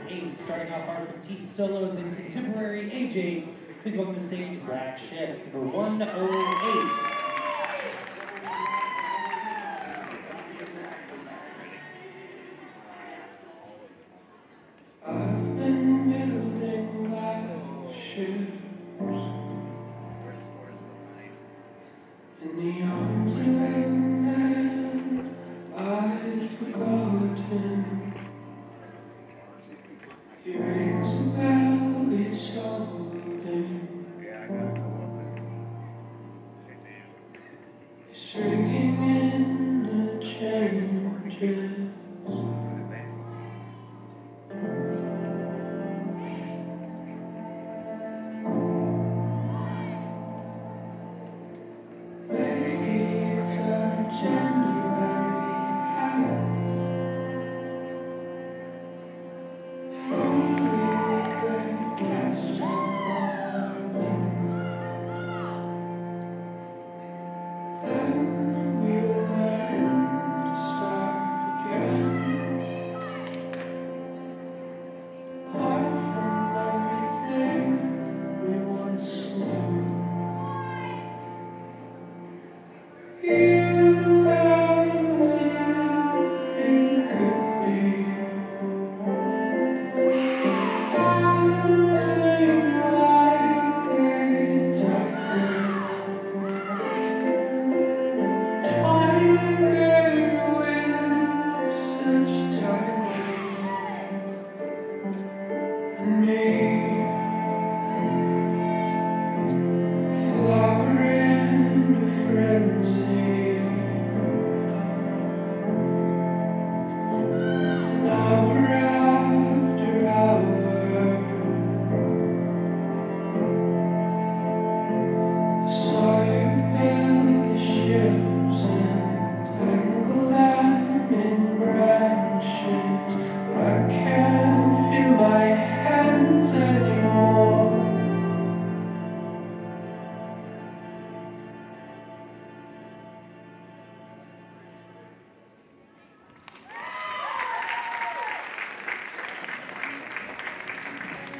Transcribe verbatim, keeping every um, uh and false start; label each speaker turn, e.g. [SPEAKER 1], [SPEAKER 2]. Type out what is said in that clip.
[SPEAKER 1] eight. Starting off our Petite solos in contemporary age eight. Please welcome to the stage Black Ships, number one oh eight.
[SPEAKER 2] I've been building black ships in the arms of a man I'd forgotten. He rings a bell, he's holding. He's ringing in the changes. Me